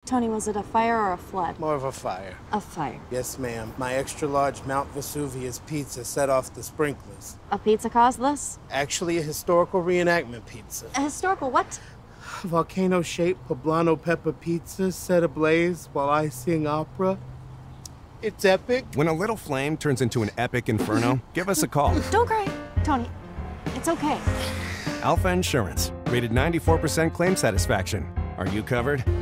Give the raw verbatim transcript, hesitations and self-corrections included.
Tony, was it a fire or a flood? More of a fire. A fire. Yes, ma'am. My extra-large Mount Vesuvius pizza set off the sprinklers. A pizza caused this? Actually, a historical reenactment pizza. A historical what? Volcano-shaped poblano pepper pizza set ablaze while I sing opera. It's epic. When a little flame turns into an epic inferno, give us a call. Don't cry, Tony. It's okay. Alfa Insurance, rated ninety-four percent claim satisfaction. Are you covered?